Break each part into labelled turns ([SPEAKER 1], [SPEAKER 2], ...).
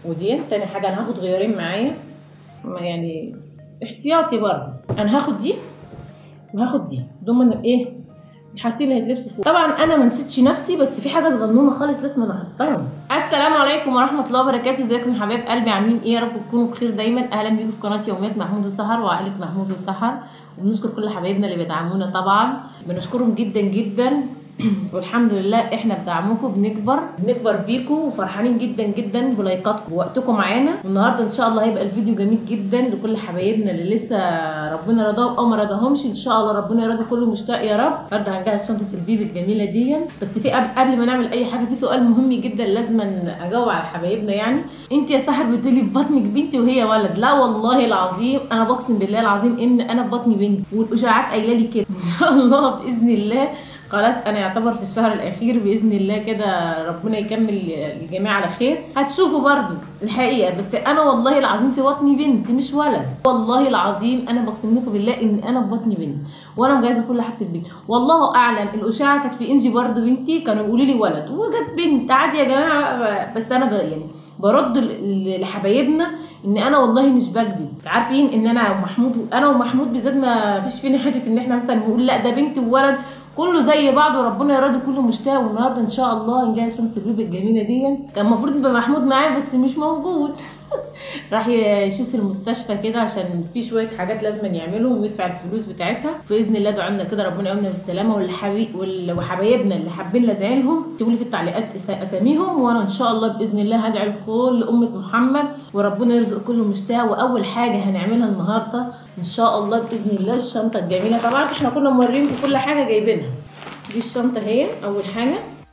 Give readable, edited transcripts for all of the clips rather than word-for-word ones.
[SPEAKER 1] ودي تاني حاجه انا هاخد غيارين معايا يعني احتياطي برضه. انا هاخد دي وهاخد دي، دول ايه الحاجتين اللي هيتلفوا فوق. طبعا انا ما نسيتش نفسي، بس في حاجه صغنونه خالص لازم انا احطها. السلام عليكم ورحمه الله وبركاته، ازيكم يا حبايب قلبي، عاملين ايه؟ يا رب تكونوا بخير دايما. اهلا بيكم في قناه يوميات محمود وسحر وعائله محمود وسحر، وبنشكر كل حبايبنا اللي بيدعمونا، طبعا بنشكرهم جدا جدا والحمد لله احنا بدعمكم بنكبر بيكم، وفرحانين جدا جدا بلايكاتكم ووقتكم معانا. والنهارده ان شاء الله هيبقى الفيديو جميل جدا لكل حبايبنا اللي لسه ربنا رضاهم او ما رضاهمش، ان شاء الله ربنا يرضي كله مشتاق يا رب. النهارده هنجهز شنطه البيبي الجميله دي، بس في قبل ما نعمل اي حاجه في سؤال مهم جدا لازم اجاوب على حبايبنا. يعني انت يا سحر بتقولي في بطنك بنتي وهي ولد؟ لا والله العظيم انا بقسم بالله العظيم ان انا في بطني بنت، والاشاعات قايله لي كده. ان شاء الله باذن الله خلاص انا يعتبر في الشهر الاخير باذن الله كده، ربنا يكمل الجميع على خير. هتشوفوا برضو الحقيقه، بس انا والله العظيم في بطني بنت مش ولد، والله العظيم انا بقسم لكم بالله ان انا في بطني بنت، وانا مجهزه كل حاجه البنت. والله اعلم الاشاعه كانت في انجي برضو بنتي، كانوا يقولوا لي ولد وجت بنت عادي يا جماعه. بس انا يعني برد لحبايبنا ان انا والله مش بكذب. عارفين ان انا ومحمود بالذات ما فيش فينا حته ان احنا مثلا نقول لا ده بنت وولد، كله زي بعض وربنا يرضي كله مشتاق. والنهارده ان شاء الله نجهز شنطه البيبي الجميله دي. كان المفروض يبقى محمود معايا بس مش موجود راح يشوف المستشفى كده عشان في شويه حاجات لازم يعملهم ويدفع الفلوس بتاعتها. باذن الله ادعوا لنا كده ربنا يقومنا بالسلامه، وحبايبنا اللي حابين ندعي لهم اكتبوا لي في التعليقات اساميهم، وانا ان شاء الله باذن الله هدعي لكل امه محمد وربنا يرزق كله مشتاق. واول حاجه هنعملها النهارده ان شاء الله باذن الله الشنطه الجميله. طبعا احنا كنا موريين كل حاجه جايبينها. دي الشنطه هي اول حاجه،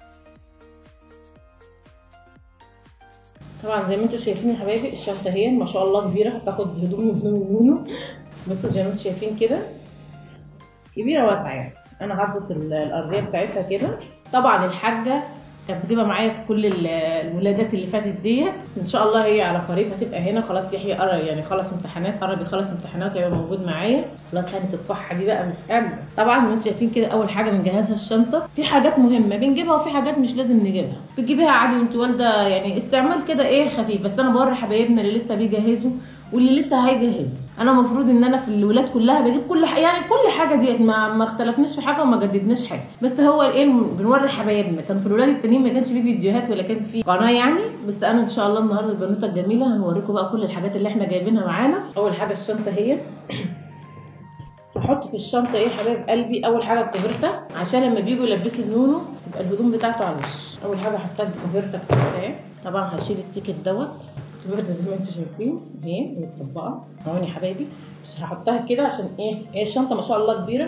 [SPEAKER 1] طبعا زي ما انتم شايفين يا حبايبي الشنطه هي ما شاء الله كبيره، هتاخد هدوم ونونو. بصوا زي ما انتم شايفين كده كبيره واسعه يعني. انا هربط الارضيه بتاعتها كده. طبعا الحاجه كانت بتبقى معايا في كل الولادات اللي فاتت دي، بس ان شاء الله هي على قريب هتبقى هنا. خلاص يحيى قرب يعني خلص امتحانات، قرب يخلص امتحانات هيبقى موجود معايا. خلاص هانت الكحه دي بقى مش قادره. طبعا زي ما انتم شايفين كده اول حاجه بنجهزها الشنطه. في حاجات مهمه بنجيبها وفي حاجات مش لازم نجيبها، بتجيبيها عادي وانت والده يعني استعمال كده ايه خفيف. بس انا بوري حبايبنا اللي لسه بيجهزوا واللي لسه هيجهزوا. انا المفروض ان انا في الولاد كلها بجيب يعني كل حاجه ديت، ما اختلفناش في حاجه وما جددناش حاجه. بس هو ايه بنوري حبايبنا. كان في الولاد التانيين ما كانش فيه فيديوهات ولا كان في قناه يعني، بس انا ان شاء الله النهارده البنوته الجميله هنوريكم بقى كل الحاجات اللي احنا جايبينها معانا. اول حاجه الشنطه هي هحط في الشنطه ايه يا حبايب قلبي؟ اول حاجه الكوفرته عشان لما بييجوا يلبسوا النونو يبقى الهدوم بتاعته على الوش. اول حاجه هحطها الكوفرته بتاعتها اهي. طبعا هشيل التيكت دوت الكوفرته زي ما انتم شايفين اهي متطبقه اهو يا حبايبي. بس هحطها كده عشان ايه الشنطه ما شاء الله كبيره.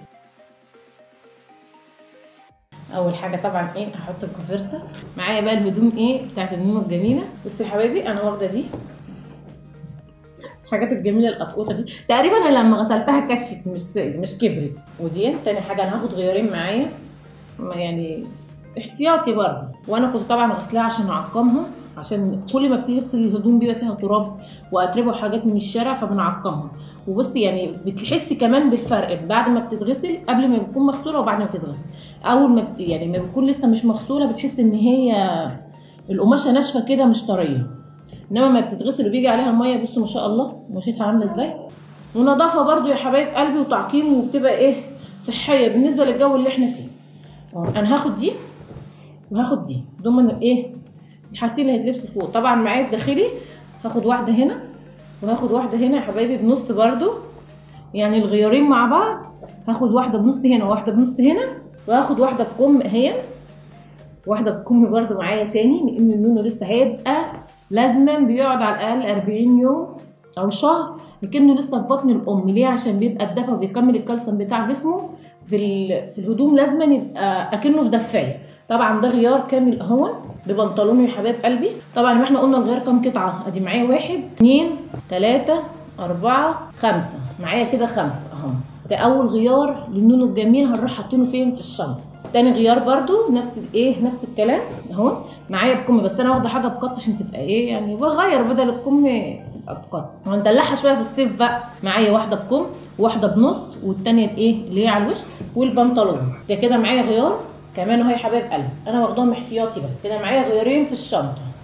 [SPEAKER 1] اول حاجه طبعا ايه هحط الكوفرته معايا بقى الهدوم ايه بتاعت النونو الجميله. بصوا يا حبايبي انا واخده دي الحاجات الجميله القطقوطه دي، تقريبا انا لما غسلتها كشت مش كبرت. ودي تاني حاجه انا هاخد غيارين معايا يعني احتياطي برضه. وانا كنت طبعا غسلاها عشان اعقمها، عشان كل ما بتيجي تغسلي الهدوم بيبقى فيها تراب واتربه وحاجات من الشارع فبنعقمها. وبصي يعني بتحسي كمان بالفرق بعد ما بتتغسل، قبل ما بتكون مغسوله وبعد ما بتتغسل. اول ما يعني ما بتكون لسه مش مغسوله بتحسي ان هي القماشه ناشفه كده مش طريه، انما ما بتتغسل وبيجي عليها ميه بصوا ما شاء الله مشيتها عامله ازاي. ونظافه برضو يا حبايب قلبي وتعقيم، وبتبقى ايه صحيه بالنسبه للجو اللي احنا فيه. انا هاخد دي وهاخد دي، دول ايه الحاجتين اللي هيتلفوا فوق. طبعا معايا الداخلي هاخد واحده هنا وهاخد واحده هنا يا حبايبي بنص برضو، يعني الغيارين مع بعض. هاخد واحده بنص هنا وواحده بنص هنا، وهاخد واحده بكم اهي، واحده بكم برضو معايا تاني، لان النونو لسه هيبقى لازما بيقعد على الاقل 40 يوم او شهر لكنه لسه في بطن الام. ليه؟ عشان بيبقى الدفا وبيكمل الكالسيوم بتاع جسمه في الهدوم، لازما يبقى اكنه في دفايه. طبعا ده غيار كامل اهو ببنطلونه يا حبايب قلبي. طبعا ما احنا قلنا الغيار كام قطعه؟ ادي معايا 1 2 3 4 5، معايا كده 5 اهو. ده اول غيار للنونو الجميل هنروح حاطينه فين؟ في الشنطه. تاني غيار برضو نفس نفس الكلام اهو معايا بكم، بس انا واخده حاجه بقط عشان تبقى ايه يعني بغير بدل الكم تبقى بقط وهندلعها شويه في الصيف بقى. معايا واحده بكم وواحده بنص والتانيه اللي هي على الوش والبنطلون. ده كده معايا غيار كمان اهو يا حبايب قلبي. انا واخداهم احتياطي بس كده معايا غيارين في الشنطه.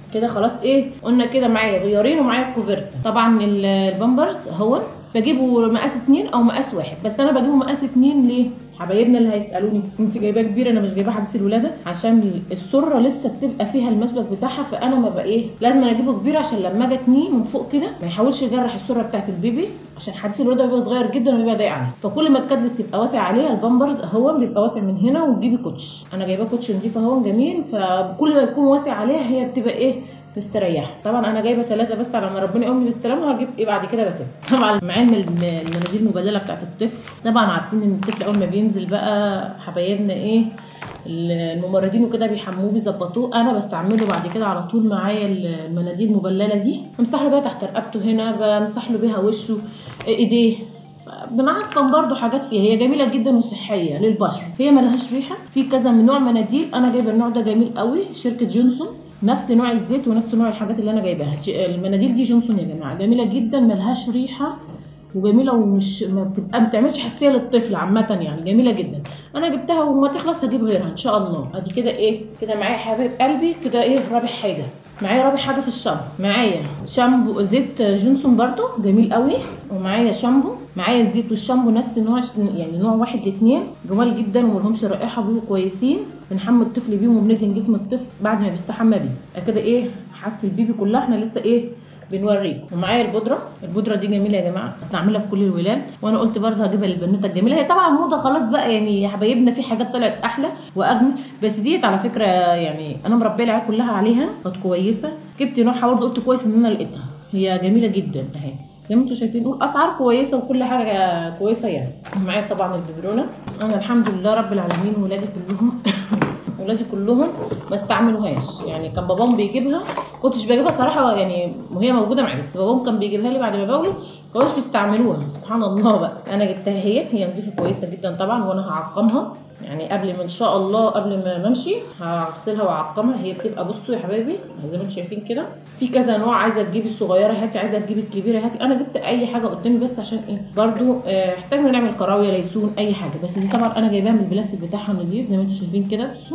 [SPEAKER 1] كده خلاص ايه، قلنا كده معايا غيارين ومعايا الكوفرتا. طبعا البامبرز اهو بجيبه مقاس 2 او مقاس 1، بس انا بجيبه مقاس 2 ليه؟ حبايبنا اللي هيسالوني انت جايباه كبير، انا مش جايباه حبس الولاده عشان السره لسه بتبقى فيها المسبك بتاعها، فانا ما بقى ايه لازم اجيبه كبير عشان لما اجي اتنيه من فوق كده ما يحاولش يجرح السره بتاعت البيبي، عشان حديث الولاده بيبقى صغير جدا وبيبقى ضايق عليه. فكل ما الكادلس يبقى واسع عليها البامبرز اهو بيبقى واسع من هنا، وتجيبي كوتش، انا جايباه كوتش نضيف اهو جميل، فكل ما يكون واسع عليها هي بتبقى ايه مستريحه. طبعا انا جايبه 3 بس على ما ربنا يقوم بالسلامه، هجيب ايه بعد كده بكده. طبعا معايا المناديل المبلله بتاعت الطفل. طبعا عارفين ان الطفل اول ما بينزل بقى حبايبنا ايه الممرضين وكده بيحموه بيظبطوه، انا بستعمله بعد كده على طول معايا المناديل المبلله دي، بمسح له بيها تحت رقبته هنا، بمسح له بيها وشه ايديه، بنعقم برضو حاجات فيها. هي جميله جدا وصحيه للبشره، هي ملهاش ريحه. في كذا من نوع مناديل، انا جايبه النوع ده جميل قوي شركه جونسون، نفس نوع الزيت ونفس نوع الحاجات اللي انا جايباها. المناديل دي جونسون يا جماعه، جميله جدا ملهاش ريحه وجميله، ومش ما بتعملش حساسيه للطفل عامه يعني، جميله جدا. انا جبتها وما تخلص هجيب غيرها ان شاء الله. ادي كده ايه كده معايا حبايب قلبي كده ايه رابع حاجه. معايا رابع حاجه في الشامبو، معايا شامبو زيت جونسون برضو جميل قوي، ومعايا شامبو، معايا الزيت والشامبو نفس النوع يعني نوع واحد الاثنين جمال جدا وملهمش رائحه، بيبقوا كويسين، بنحمي الطفل بيهم وبندهن جسم الطفل بعد ما بيستحمى بيه. كده ايه حاجه البيبي كلها احنا لسه ايه بنوريكم. ومعايا البودره دي جميله يا جماعه، بستعملها في كل الولاد، وانا قلت برضه هجيبها للبنوته الجميله. هي طبعا موضه خلاص بقى يعني يا حبايبنا، في حاجات طلعت احلى واجمل، بس ديت على فكره يعني انا مربيه العيال كلها عليها، كانت كويسه. جبت نوعها برضه قلت كويس ان انا لقيتها، هي جميله جدا اهي زي ما انتم شايفين، نقول اسعار كويسه وكل حاجه كويسه يعني. معايا طبعا الببرونه، انا الحمد لله رب العالمين ولادي كلهم ما استعملوهاش يعني، كان بابام بيجيبها، كنتش بجيبها صراحه يعني وهي موجوده معايا، بس بابام كان بيجيبها لي بعد ما بولد كانوش بيستعملوها. سبحان الله بقى، انا جبتها هي نظيفه كويسه جدا طبعا، وانا هعقمها يعني قبل ما ان شاء الله قبل ما امشي هغسلها واعقمها. هي بتبقى بصوا يا حبايبي زي ما انتم شايفين كده، في كذا نوع، عايزه تجيبي الصغيره هاتي، عايزه تجيبي الكبيره هاتي، انا جبت اي حاجه قدامي بس عشان ايه برضو احتاجنا نعمل كراويه ليسون اي حاجه، بس دي طبعا انا جايباها من البلاستيك بتاعها نضيف زي ما انتم شايفين كده. بصوا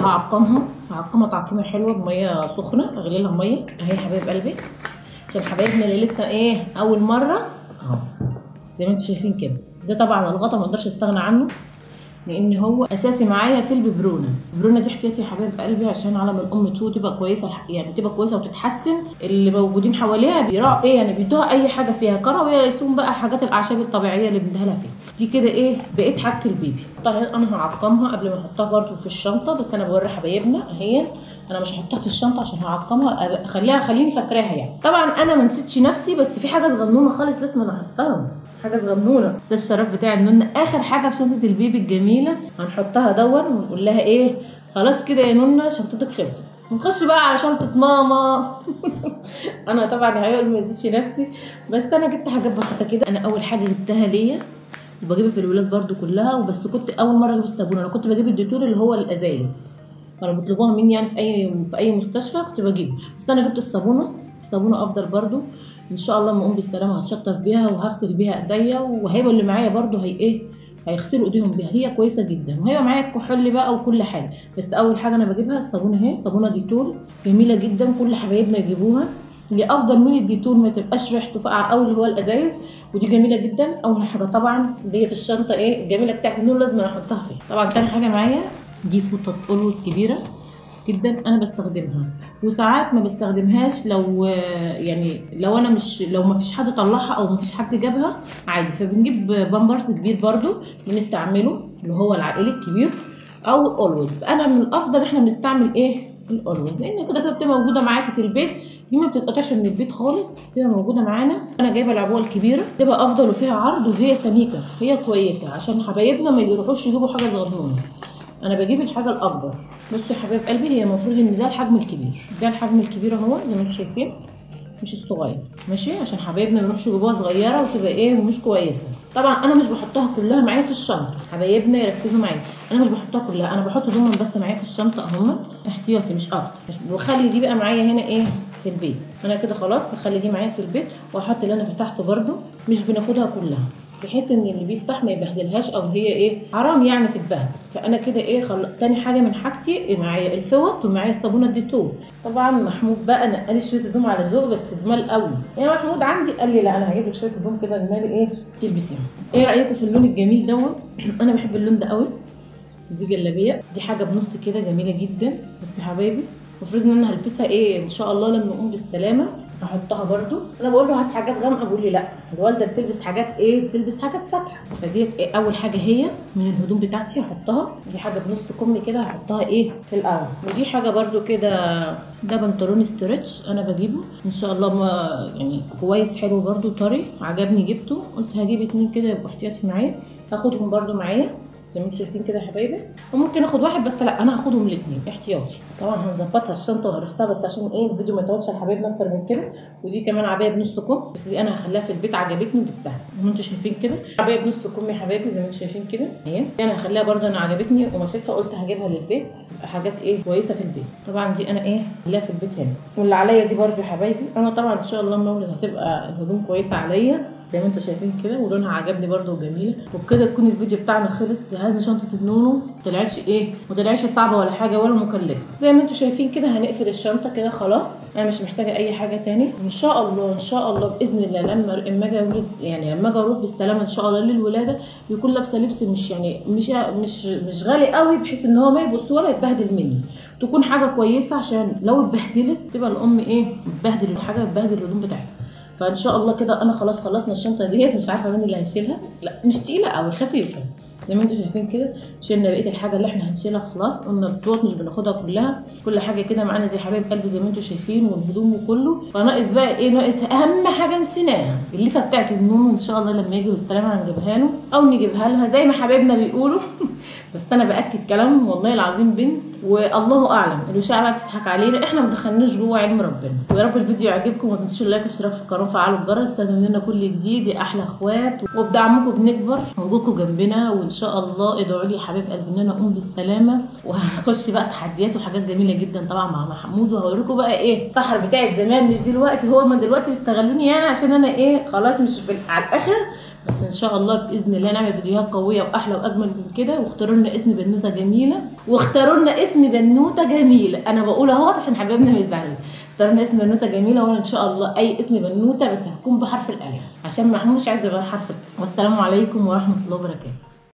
[SPEAKER 1] هعقمها تعقيمه حلوه بميه سخنه، اغلي لها ميه اهي يا حبايب قلبي، عشان حبايبنا اللي لسه ايه اول مره اهو زي ما انتم شايفين كده. ده طبعا الغطا ما اقدرش استغنى عنه لان هو اساسي معايا في الببرونه دي احتياطي يا حبايب قلبي، عشان على ما الام تبقى كويسه يعني تبقى كويسه وتتحسن، اللي موجودين حواليها بيراعوا ايه يعني بيدوها اي حاجه فيها كراويه يسوم بقى الحاجات الاعشاب الطبيعيه اللي بنديها لها فيها دي كده ايه بقيت حاجه البيبي. طبعا انا هعقمها قبل ما احطها برده في الشنطه، بس انا بوري حبايبنا اهي، انا مش هحطها في الشنطه عشان هعقمها خليني فاكراها يعني. طبعا انا ما نسيتش نفسي، بس في حاجه صغنونه خالص لازم انا احطها، حاجه صغنونه، ده الشراب بتاع النونه، اخر حاجه في شنطه البيبي الجميله هنحطها دون، ونقول لها ايه خلاص كده يا نونه شنطتك خلصت، نخش بقى على شنطه ماما. انا طبعا يا حبايبي ما نسيتش نفسي، بس انا جبت حاجات بسيطه كده. انا اول حاجه جبتها ليا وبجيبها في الولاد برده كلها، وبس كنت اول مره اجيب الصابون، انا كنت بجيب الديتول اللي هو الازايز، كانوا بيطلبوها مني يعني في اي مستشفى كنت بجيبه، بس انا جبت الصابونه افضل برده ان شاء الله لما اقوم بالسلامه هتشطف بيها وهغسل بيها ايديا، وهيبقى اللي معايا برده هيغسلوا ايديهم بيها، هي كويسه جدا، وهيبقى معايا الكحول بقى وكل حاجه. بس اول حاجه انا بجيبها الصابونه اهي، صابونه ديتول جميله جدا كل حبايبنا يجيبوها، اللي افضل من الديتول ما تبقاش ريحته فاقعه قوي اللي هو الازايز، ودي جميله جدا. اول حاجه طبعا دي في الشنطه ايه الجميله بتاعت النور لازم احطها فيها. طبعا تاني حاجه معايا دي فوطه اولوز كبيره جدا انا بستخدمها، وساعات ما بستخدمهاش لو يعني لو ما فيش حد طلعها او ما فيش حد جابها عادي، فبنجيب بامبرز كبير برده بنستعمله اللي هو العائلي الكبير او اولويز. انا من الافضل احنا بنستعمل ايه الاولويز، لان كده بتبقى موجوده معاكي في البيت، دي ما بتتقطعش من البيت خالص، بتبقى موجوده معانا. انا جايبه العبوه الكبيره تبقى افضل وفيها عرض وهي سميكه، هي كويسه عشان حبايبنا ما يروحوش يجيبوا حاجه صغنونه، انا بجيب الحاجه الاكبر. بصوا يا حبايب قلبي هي المفروض ان ده الحجم الكبير، ده الحجم الكبير اهو زي ما انتم شايفين، مش الصغير ماشي، عشان حبايبنا ما يروحش يجيبوها صغيره وتبقى ايه مش كويسه. طبعا انا مش بحطها كلها معايا في الشنطه، حبايبنا يركزوا معايا، انا مش بحطها كلها، انا بحط ضمن بس معايا في الشنطه اهم احتياطي مش اكتر، مش بخلي دي بقى معايا هنا ايه في البيت، انا كده خلاص بخلي دي معايا في البيت، واحط اللي انا فتحته برده، مش بناخدها كلها بحيث ان اللي بيفتح ما يبهدلهاش او هي ايه حرام يعني تتبهدل. فانا كده ايه تاني حاجه من حاجتي معايا الفوط ومعايا صابونه الديتول. طبعا محمود بقى نقلي شويه هدوم على ذوق بس جمال قوي. يا محمود عندي قال لي لا انا هجيب لك شويه هدوم كده جمال ايه تلبسيهم. ايه رايكم في اللون الجميل دوت؟ انا بحب اللون ده قوي. دي جلابيه، دي حاجه بنص كده جميله جدا. بس يا حبايبي المفروض ان انا هلبسها ايه ان شاء الله لما اقوم بالسلامه هحطها برده. انا بقول له هات حاجات غامقه بيقول لي لا الوالده بتلبس حاجات ايه بتلبس حاجات فاتحه. فديت إيه اول حاجه هي من الهدوم بتاعتي هحطها. دي حاجه بنص كم كده هحطها ايه في الاول. ودي حاجه برده كده ده بنطلون ستريتش انا بجيبه ان شاء الله ما يعني كويس حلو برده طري عجبني جبته. قلت هجيب 2 كده يبقوا احتياطي معايا هاخدهم برده معايا زي ما انتم شايفين كده يا حبايبي. وممكن اخد واحد بس لا انا هاخدهم الاثنين احتياطي. طبعا هنظبطها الشنطه وهرستها بس عشان ايه الفيديو ما يطولش لحبايبنا اكتر من كده. ودي كمان عبايه بنص كم بس دي انا هخليها في البيت عجبتني جبتها زي ما انتم شايفين كده. عبايه بنص كم يا حبايبي زي ما انتم شايفين كده اهي. انا هخليها برده انا عجبتني ومشيتها قلت هجيبها للبيت تبقى حاجات ايه كويسه في البيت. طبعا دي انا ايه هخليها في البيت هنا. واللي عليا دي برده يا حبايبي انا طبعا ان شاء الله المولد هتبقى الهدوم كويسه عليا زي ما انتم شايفين كده ولونها عجبني برده وجميله. وبكده تكون الفيديو بتاعنا خلص. جهزنا شنطه النونو ما طلعتش صعبه ولا حاجه ولا مكلفه. زي ما انتم شايفين كده هنقفل الشنطه كده خلاص. انا مش محتاجه اي حاجه تاني. ان شاء الله باذن الله لما اجي اولد يعني لما اجي اروح بالسلامه ان شاء الله للولاده يكون لابسه لبس مش يعني مش غالي قوي بحيث ان هو ما يبص ولا يتبهدل مني. تكون حاجه كويسه عشان لو اتبهدلت تبقى الام ايه بتبهدل الحاجه بتبهدل الهدوم بتاعتها. فان شاء الله كده انا خلاص خلصنا الشنطه ديت. مش عارفه مين اللي هيشيلها. لا مش تقيله قوي خفيفه زي ما انتم شايفين كده. شلنا بقيه الحاجه اللي احنا هنشيلها خلاص. قلنا الفوط مش بناخدها كلها كل حاجه كده معانا زي حبايب قلبي زي ما انتم شايفين والهدوم وكله. فناقص بقى ايه ناقص اهم حاجه نسيناها الليفه بتاعت النونو. ان شاء الله لما يجي بالسلامه هنجيبها له او نجيبها لها زي ما حبايبنا بيقولوا. بس انا باكد كلامهم والله العظيم بنت والله اعلم الوشاعه بقى بتضحك علينا. احنا ما دخلناش جوه علم ربنا. ويا رب الفيديو يعجبكم وما تنسوش اللايك والاشتراك في القناه وفعلوا الجرس. استنوا لنا كل جديد يا احلى اخوات. وبدعمكم بنكبر وجودكم جنبنا. وان شاء الله ادعوا لي يا حبايب قلبي ان انا اقوم بالسلامه. وهنخش بقى تحديات وحاجات جميله جدا طبعا مع محمود. وهوريكم بقى ايه السحر بتاعت زمان مش دلوقتي. هو ما دلوقتي بيستغلوني يعني عشان انا ايه خلاص مش على الاخر. بس ان شاء الله باذن الله نعمل فيديوهات قويه واحلى واجمل من كده. واختاروا لنا اسم بنوته جميله. انا بقول اهوت عشان حبايبنا ما يزعلوش. اختاروا لنا اسم بنوته جميله وانا ان شاء الله اي اسم بنوته بس هتكون بحرف الالف عشان محمود مش عايز يغير حرف الالف. والسلام عليكم ورحمه الله وبركاته.